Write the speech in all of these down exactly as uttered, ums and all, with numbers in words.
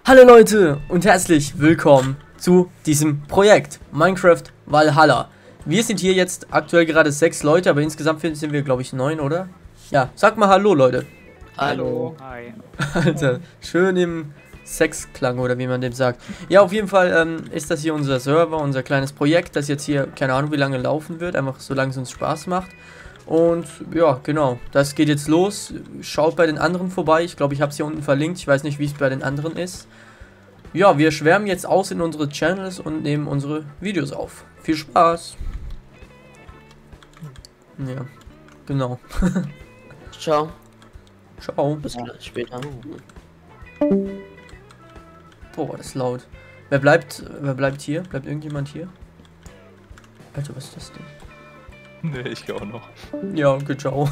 Hallo Leute und herzlich willkommen zu diesem Projekt Minecraft Valhalla. Wir sind hier jetzt aktuell gerade sechs Leute, aber insgesamt sind wir glaube ich neun, oder? Ja, sag mal Hallo Leute. Hallo. Hi. Alter, schön im Sexklang oder wie man dem sagt. Ja, auf jeden Fall ähm, ist das hier unser Server, unser kleines Projekt, das jetzt hier, keine Ahnung wie lange laufen wird, einfach solange es uns Spaß macht. Und ja, genau, das geht jetzt los. Schaut bei den anderen vorbei. Ich glaube, ich habe es hier unten verlinkt. Ich weiß nicht, wie es bei den anderen ist. Ja, wir schwärmen jetzt aus in unsere Channels und nehmen unsere Videos auf. Viel Spaß. Ja, genau. Ciao. Ciao. Bis gleich später. Boah, das ist laut. Wer bleibt, wer bleibt hier? Bleibt irgendjemand hier? Alter, was ist das denn? Nee, ich gehe auch noch. Ja, okay, ciao.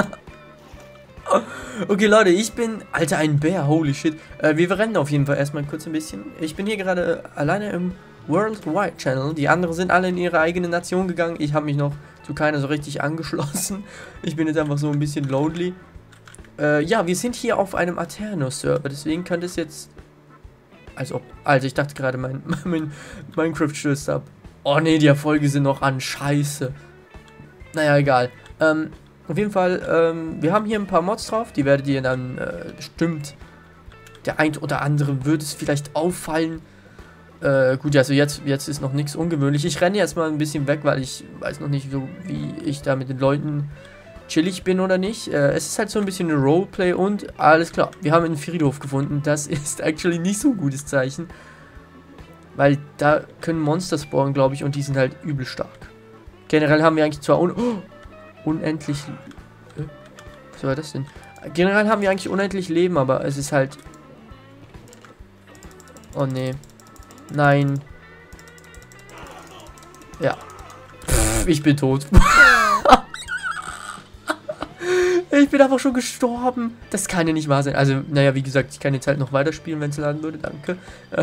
Okay, Leute, ich bin, Alter, ein Bär, holy shit. Äh, wir rennen auf jeden Fall erstmal kurz ein bisschen. Ich bin hier gerade alleine im Worldwide Channel. Die anderen sind alle in ihre eigene Nation gegangen. Ich habe mich noch zu keiner so richtig angeschlossen. Ich bin jetzt einfach so ein bisschen lonely. Äh, ja, wir sind hier auf einem Aterno-Server, deswegen könnte es jetzt... Als ob... Alter, ich dachte gerade, mein, mein Minecraft stürzt ab. Oh ne, die Erfolge sind noch an, scheiße. Naja, egal. Ähm, auf jeden Fall, ähm, wir haben hier ein paar Mods drauf, die werdet ihr dann äh, bestimmt, der ein oder andere wird es vielleicht auffallen. Äh, gut, also jetzt, jetzt ist noch nichts ungewöhnlich. Ich renne jetzt mal ein bisschen weg, weil ich weiß noch nicht so, wie ich da mit den Leuten chillig bin oder nicht. Äh, es ist halt so ein bisschen ein Roleplay und alles klar. Wir haben einen Friedhof gefunden, das ist actually nicht so ein gutes Zeichen. Weil da können Monster spawnen, glaube ich, und die sind halt übel stark. Generell haben wir eigentlich zwar un oh, unendlich... Äh, was war das denn? Generell haben wir eigentlich unendlich Leben, aber es ist halt... Oh nee. Nein. Ja. Pff, ich bin tot. Ich bin einfach schon gestorben. Das kann ja nicht wahr sein. Also, naja, wie gesagt, ich kann jetzt halt noch weiterspielen, wenn es laden würde. Danke.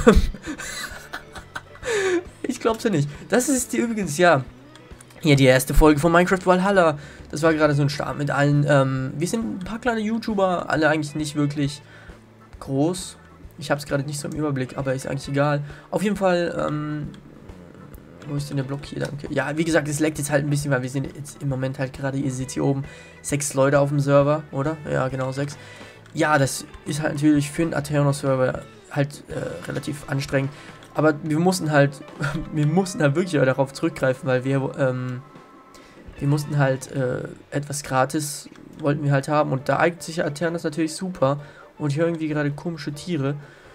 Ich glaub's ja nicht. Das ist die übrigens, ja... Hier die erste Folge von Minecraft Valhalla. Das war gerade so ein Start mit allen. Ähm, wir sind ein paar kleine YouTuber, alle eigentlich nicht wirklich groß. Ich habe es gerade nicht so im Überblick, aber ist eigentlich egal. Auf jeden Fall, ähm, wo ist denn der Block hier? Danke. Ja, wie gesagt, es leckt jetzt halt ein bisschen, weil wir sind jetzt im Moment halt gerade, ihr seht hier oben, sechs Leute auf dem Server, oder? Ja, genau, sechs. Ja, das ist halt natürlich für einen Aterno-Server halt äh, relativ anstrengend. Aber wir mussten halt, wir mussten halt wirklich darauf zurückgreifen, weil wir, ähm, wir mussten halt äh, etwas gratis, wollten wir halt haben. Und da eignet sich Aternos natürlich super. Und hier irgendwie gerade komische Tiere.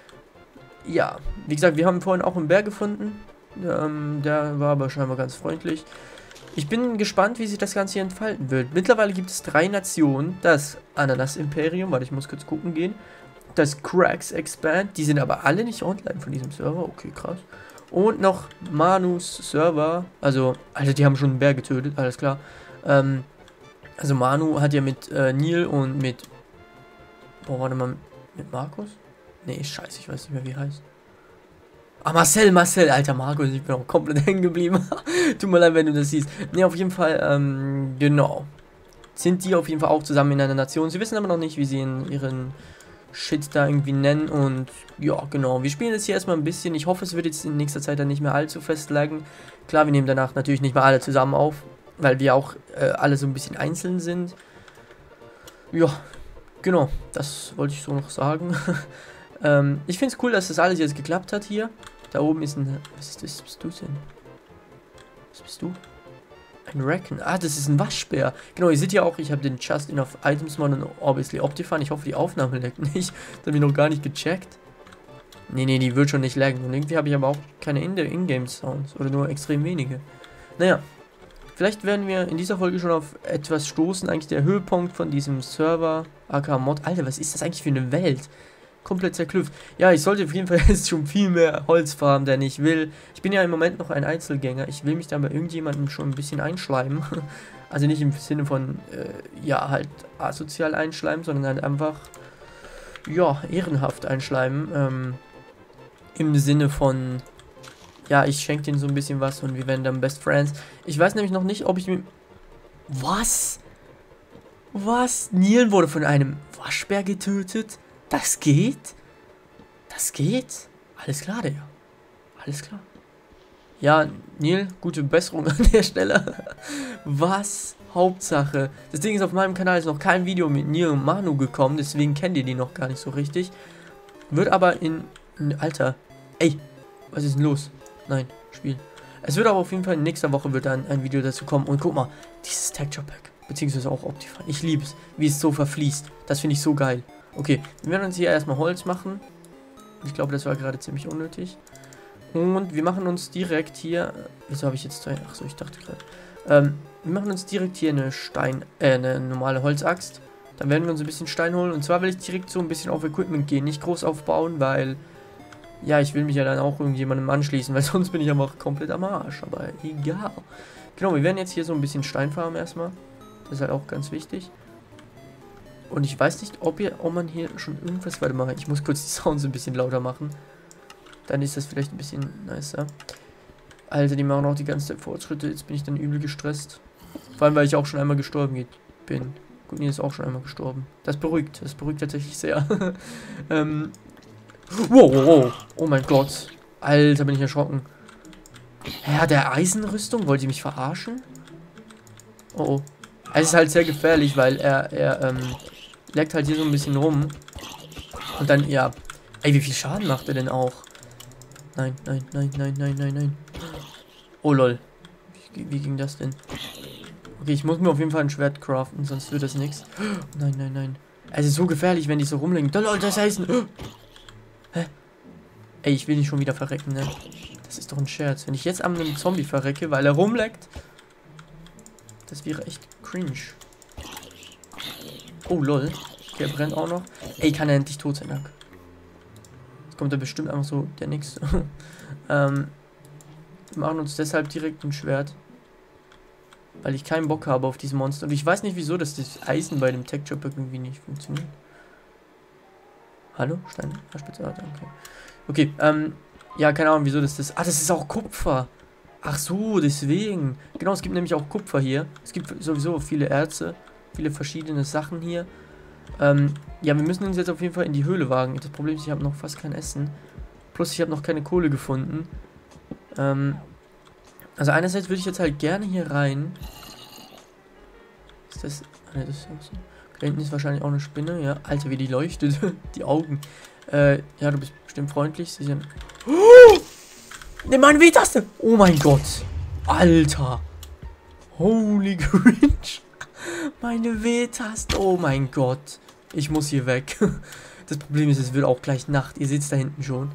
Ja, wie gesagt, wir haben vorhin auch einen Bär gefunden. Ähm, der war aber scheinbar ganz freundlich. Ich bin gespannt, wie sich das Ganze hier entfalten wird. Mittlerweile gibt es drei Nationen. Das Ananas-Imperium, warte, ich muss kurz gucken gehen. Das Cracks Expand, die sind aber alle nicht online von diesem Server, okay, krass. Und noch Manus Server, also, Alter, die haben schon einen Bär getötet, alles klar. Ähm, also Manu hat ja mit äh, Neil und mit, boah, warte mal, mit Markus? Nee, scheiße, ich weiß nicht mehr, wie er heißt. Ah, Marcel, Marcel, alter Markus, ich bin auch komplett hängen geblieben. Tut mir leid, wenn du das siehst. Ne, auf jeden Fall, ähm, genau. Sind die auf jeden Fall auch zusammen in einer Nation. Sie wissen aber noch nicht, wie sie in ihren... Shit da irgendwie nennen und ja, genau. Wir spielen jetzt hier erstmal ein bisschen. Ich hoffe, es wird jetzt in nächster Zeit dann nicht mehr allzu fest laggen. Klar, wir nehmen danach natürlich nicht mehr alle zusammen auf, weil wir auch äh, alle so ein bisschen einzeln sind. Ja, genau. Das wollte ich so noch sagen. ähm, ich finde es cool, dass das alles jetzt geklappt hat hier. Da oben ist ein... Was ist das? Was bist du denn? Was bist du? Ein Reckon. Ah, das ist ein Waschbär. Genau, ihr seht ja auch, ich habe den Just Enough Items Mod und obviously Optifine. Ich hoffe, die Aufnahme laggt nicht. Das habe ich noch gar nicht gecheckt. Nee, nee, die wird schon nicht laggen. Und irgendwie habe ich aber auch keine In-Game-Sounds. Oder nur extrem wenige. Naja. Vielleicht werden wir in dieser Folge schon auf etwas stoßen. Eigentlich der Höhepunkt von diesem Server. A K Mod. Alter, was ist das eigentlich für eine Welt? Komplett zerklüfft. Ja, ich sollte auf jeden Fall jetzt schon viel mehr Holz farmen, denn ich will... Ich bin ja im Moment noch ein Einzelgänger. Ich will mich da bei irgendjemandem schon ein bisschen einschleimen. Also nicht im Sinne von, äh, ja, halt asozial einschleimen, sondern halt einfach, ja, ehrenhaft einschleimen. Ähm, im Sinne von, ja, ich schenke denen so ein bisschen was und wir werden dann Best Friends. Ich weiß nämlich noch nicht, ob ich mir... Was? Was? Neil wurde von einem Waschbär getötet? Das geht? Das geht? Alles klar, Digga. Alles klar. Ja, Neil, gute Besserung an der Stelle. Was? Hauptsache. Das Ding ist, auf meinem Kanal ist noch kein Video mit Neil und Manu gekommen, deswegen kennt ihr die noch gar nicht so richtig. Wird aber in... in Alter. Ey, was ist denn los? Nein, Spiel. Es wird aber auf jeden Fall in nächster Woche wird dann ein Video dazu kommen. Und guck mal, dieses Texture Pack. Beziehungsweise auch Optifine. Ich liebe es, wie es so verfließt. Das finde ich so geil. Okay, wir werden uns hier erstmal Holz machen. Ich glaube, das war gerade ziemlich unnötig. Und wir machen uns direkt hier... Wieso habe ich jetzt zwei... Achso, ich dachte gerade... Ähm, wir machen uns direkt hier eine Stein... Äh, eine normale Holzaxt. Dann werden wir uns ein bisschen Stein holen. Und zwar will ich direkt so ein bisschen auf Equipment gehen. Nicht groß aufbauen, weil... Ja, ich will mich ja dann auch irgendjemandem anschließen, weil sonst bin ich einfach komplett am Arsch. Aber egal. Genau, wir werden jetzt hier so ein bisschen Stein farmen erstmal. Das ist halt auch ganz wichtig. Und ich weiß nicht, ob, ihr, ob man hier schon irgendwas... Warte mal, ich muss kurz die Sounds ein bisschen lauter machen. Dann ist das vielleicht ein bisschen nicer. Alter, die machen auch die ganze Zeit Fortschritte. Jetzt bin ich dann übel gestresst. Vor allem, weil ich auch schon einmal gestorben bin. Gut, nee, ist auch schon einmal gestorben. Das beruhigt. Das beruhigt tatsächlich sehr. ähm... Wow, wow, wow. Oh mein Gott. Alter, bin ich erschrocken. Hä, hat der Eisenrüstung? Wollt ihr mich verarschen? Oh, oh. Es ist halt sehr gefährlich, weil er, er, ähm, leckt halt hier so ein bisschen rum. Und dann, ja. Ey, wie viel Schaden macht er denn auch? Nein, nein, nein, nein, nein, nein, nein. Oh, lol. Wie, wie ging das denn? Okay, ich muss mir auf jeden Fall ein Schwert craften, sonst wird das nichts. Nein, nein, nein. Es ist so gefährlich, wenn die so rumlegen. Da, lol, das heißt... Hä? Ey, ich will nicht schon wieder verrecken, ne? Das ist doch ein Scherz. Wenn ich jetzt an einem Zombie verrecke, weil er rumleckt... Das wäre echt cringe. Oh, lol. Der brennt auch noch. Ey, kann er endlich tot sein, danke. Jetzt kommt da bestimmt einfach so der nächste. ähm, wir machen uns deshalb direkt ein Schwert. Weil ich keinen Bock habe auf diese Monster. Und ich weiß nicht, wieso, dass das Eisen bei dem Texture Pack irgendwie nicht funktioniert. Hallo? Stein? Ah, Spitze, ah, danke. Okay, ähm, ja, keine Ahnung, wieso das das... Ah, das ist auch Kupfer. Ach so, deswegen. Genau, es gibt nämlich auch Kupfer hier. Es gibt sowieso viele Erze, viele verschiedene Sachen hier. Ähm, ja, wir müssen uns jetzt auf jeden Fall in die Höhle wagen. Das Problem ist, ich habe noch fast kein Essen. Plus, ich habe noch keine Kohle gefunden. Ähm, also einerseits würde ich jetzt halt gerne hier rein. Ist das... Ah, ne, das ist auch so. Da hinten ist wahrscheinlich auch eine Spinne, ja. Alter, wie die leuchtet. Die Augen. Äh, ja, du bist bestimmt freundlich. Sie sind... Oh! Ne, meine W-Taste! Oh mein Gott. Alter. Holy cringe. Meine W-Taste. Oh mein Gott. Ich muss hier weg. Das Problem ist, es wird auch gleich Nacht. Ihr seht es da hinten schon.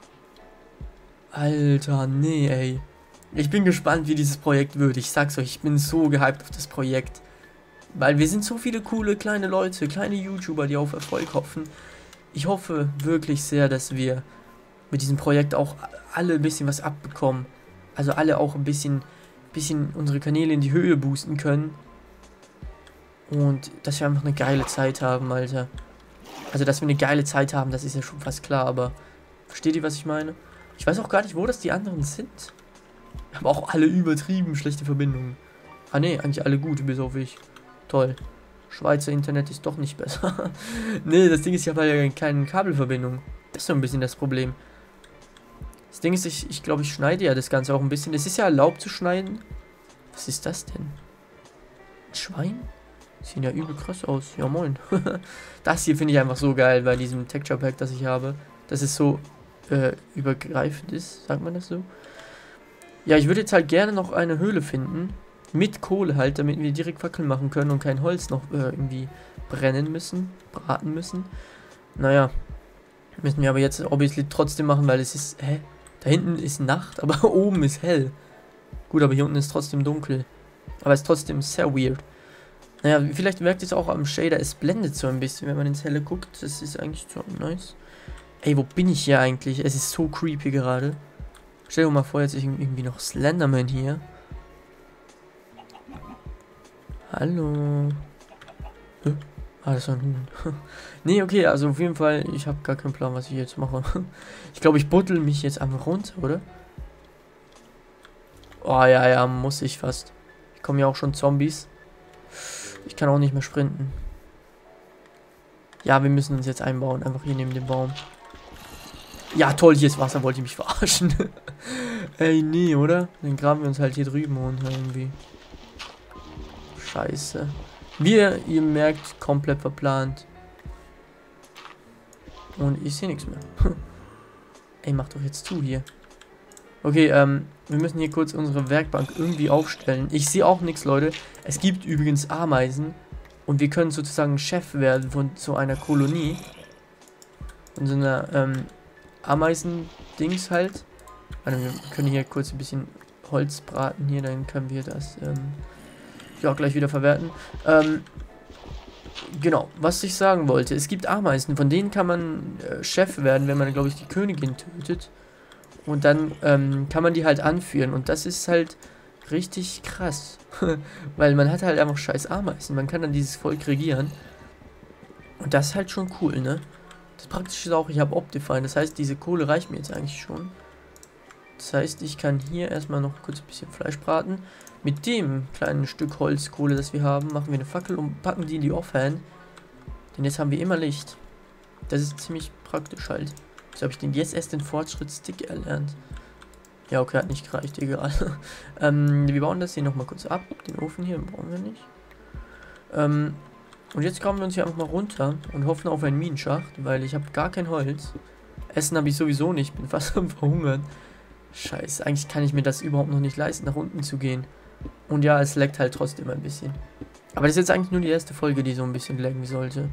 Alter, nee, ey. Ich bin gespannt, wie dieses Projekt wird. Ich sag's euch, ich bin so gehypt auf das Projekt. Weil wir sind so viele coole kleine Leute, kleine YouTuber, die auf Erfolg hoffen. Ich hoffe wirklich sehr, dass wir mit diesem Projekt auch alle ein bisschen was abbekommen. Also alle auch ein bisschen, bisschen unsere Kanäle in die Höhe boosten können. Und dass wir einfach eine geile Zeit haben, Alter. Also, dass wir eine geile Zeit haben, das ist ja schon fast klar, aber... Versteht ihr, was ich meine? Ich weiß auch gar nicht, wo das die anderen sind. Aber auch alle übertrieben schlechte Verbindungen. Ah, ne, eigentlich alle gute, bis auf ich. Toll. Schweizer Internet ist doch nicht besser. Ne, das Ding ist, ich habe ja keine Kabelverbindung. Das ist so ein bisschen das Problem. Das Ding ist, ich, ich glaube, ich schneide ja das Ganze auch ein bisschen. Es ist ja erlaubt zu schneiden. Was ist das denn? Ein Schwein? Sieht ja übel krass aus. Ja, moin. Das hier finde ich einfach so geil bei diesem Texture Pack, das ich habe. Dass es so äh, übergreifend ist, sagt man das so? Ja, ich würde jetzt halt gerne noch eine Höhle finden. Mit Kohle halt, damit wir direkt Fackeln machen können und kein Holz noch äh, irgendwie brennen müssen, braten müssen. Naja, müssen wir aber jetzt obviously trotzdem machen, weil es ist, hä? Da hinten ist Nacht, aber oben ist hell. Gut, aber hier unten ist trotzdem dunkel. Aber es ist trotzdem sehr weird. Naja, vielleicht merkt es auch am Shader, es blendet so ein bisschen, wenn man ins Helle guckt. Das ist eigentlich so nice. Ey, wo bin ich hier eigentlich? Es ist so creepy gerade. Stell dir mal vor, jetzt ist irgendwie noch Slenderman hier. Hallo. Hä? Ah, das ist ein Huhn. Nee, okay, also auf jeden Fall, ich habe gar keinen Plan, was ich jetzt mache. Ich glaube, ich buddel mich jetzt einfach runter, oder? Oh, ja, ja, muss ich fast. Ich komme ja auch schon Zombies. Ich kann auch nicht mehr sprinten. Ja, wir müssen uns jetzt einbauen, einfach hier neben dem Baum. Ja, toll, hier ist Wasser, wollte ich mich verarschen. Ey, nee, oder? Dann graben wir uns halt hier drüben runter irgendwie. Scheiße. Wir, ihr merkt, komplett verplant. Und ich sehe nichts mehr. Ey, mach doch jetzt zu hier. Okay, ähm, wir müssen hier kurz unsere Werkbank irgendwie aufstellen. Ich sehe auch nichts, Leute. Es gibt übrigens Ameisen. Und wir können sozusagen Chef werden von so einer Kolonie. Von so einer, ähm, Ameisen-Dings halt. Also wir können hier kurz ein bisschen Holz braten hier, dann können wir das, ähm, ja, gleich wieder verwerten. Ähm, genau, was ich sagen wollte. Es gibt Ameisen, von denen kann man äh, Chef werden, wenn man, glaube ich, die Königin tötet. Und dann ähm, kann man die halt anführen. Und das ist halt richtig krass. Weil man hat halt einfach scheiß Ameisen. Man kann dann dieses Volk regieren. Und das ist halt schon cool, ne? Das Praktische ist auch, ich habe Optifine. Das heißt, diese Kohle reicht mir jetzt eigentlich schon. Das heißt, ich kann hier erstmal noch kurz ein bisschen Fleisch braten. Mit dem kleinen Stück Holzkohle, das wir haben, machen wir eine Fackel und packen die in die Offhand. Denn jetzt haben wir immer Licht. Das ist ziemlich praktisch halt. So habe ich den jetzt erst den Fortschrittsstick erlernt. Ja, okay, hat nicht gereicht, egal. ähm, wir bauen das hier nochmal kurz ab. Den Ofen hier brauchen wir nicht. Ähm, und jetzt kommen wir uns hier einfach mal runter und hoffen auf einen Minenschacht, weil ich habe gar kein Holz. Essen habe ich sowieso nicht, bin fast am Verhungern. Scheiße, eigentlich kann ich mir das überhaupt noch nicht leisten, nach unten zu gehen. Und ja, es leckt halt trotzdem ein bisschen. Aber das ist jetzt eigentlich nur die erste Folge, die so ein bisschen laggen sollte.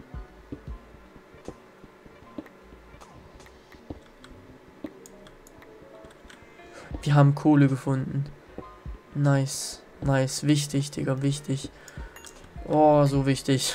Wir haben Kohle gefunden. Nice, nice, wichtig, Digga, wichtig. Oh, so wichtig.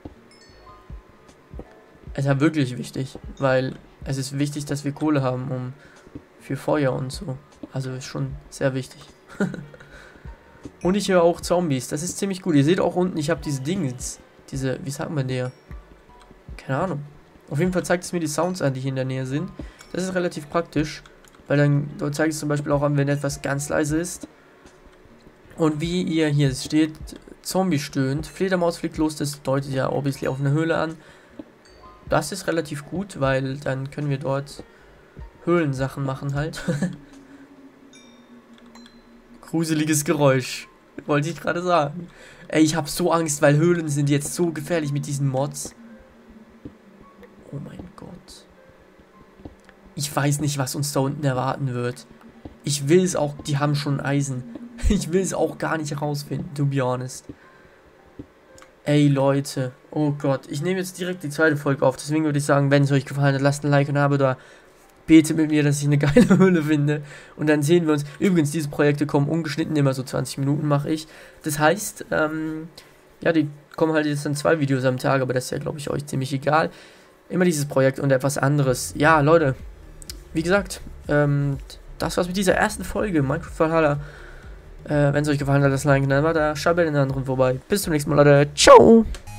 Es ist ja wirklich wichtig, weil es ist wichtig, dass wir Kohle haben, um für Feuer und so. Also ist schon sehr wichtig. Und ich höre auch Zombies. Das ist ziemlich gut. Ihr seht auch unten, ich habe diese Dings. Diese, wie sagt man der? Keine Ahnung. Auf jeden Fall zeigt es mir die Sounds an, die hier in der Nähe sind. Das ist relativ praktisch. Weil dann dort zeigt es zum Beispiel auch an, wenn etwas ganz leise ist. Und wie ihr hier steht, Zombie stöhnt. Fledermaus fliegt los. Das deutet ja obviously auf eine Höhle an. Das ist relativ gut, weil dann können wir dort Höhlensachen machen halt. Gruseliges Geräusch. Wollte ich gerade sagen. Ey, ich habe so Angst, weil Höhlen sind jetzt so gefährlich mit diesen Mods. Oh mein Gott. Ich weiß nicht, was uns da unten erwarten wird. Ich will es auch, die haben schon Eisen. Ich will es auch gar nicht herausfinden, to be honest. Ey, Leute. Oh Gott. Ich nehme jetzt direkt die zweite Folge auf. Deswegen würde ich sagen, wenn es euch gefallen hat, lasst ein Like und ein Abo da. Betet mit mir, dass ich eine geile Höhle finde. Und dann sehen wir uns. Übrigens, diese Projekte kommen ungeschnitten, immer so zwanzig Minuten mache ich. Das heißt, ähm, ja, die kommen halt jetzt dann zwei Videos am Tag, aber das ist ja, glaube ich, euch ziemlich egal. Immer dieses Projekt und etwas anderes. Ja, Leute, wie gesagt, ähm, das war's mit dieser ersten Folge Minecraft Valhalla. Äh, wenn es euch gefallen hat, lasst ein Like da, schreibt bei den anderen vorbei. Bis zum nächsten Mal, Leute. Ciao!